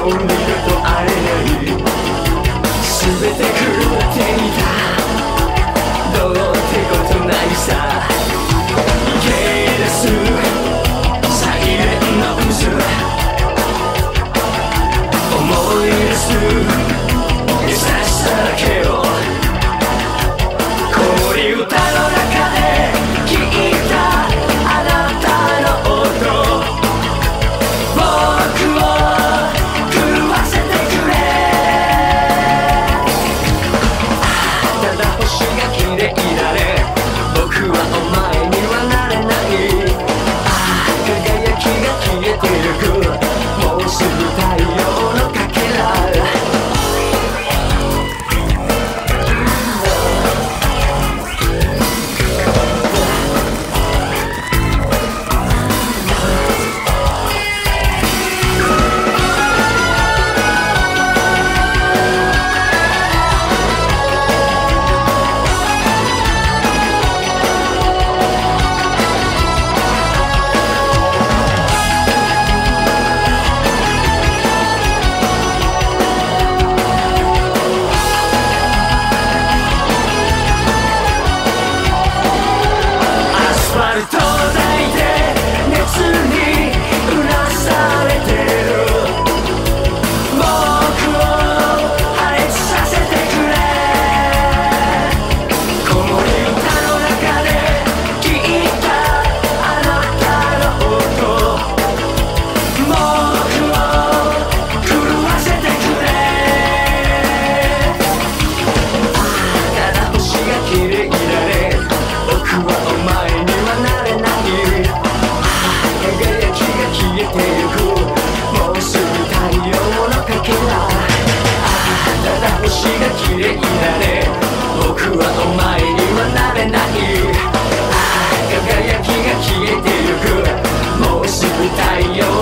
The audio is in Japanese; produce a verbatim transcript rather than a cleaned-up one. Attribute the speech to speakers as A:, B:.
A: もう二度と会えない全て狂っていたどうってことないさ逃げ出すサイレンの渦思い出す優しさだけを子守歌の中で聞いたあなたの音僕を狂わせてくれただ星が綺麗だね僕はお前にはなれないああ輝きが消えてゆくもうすぐ太陽のかけら太陽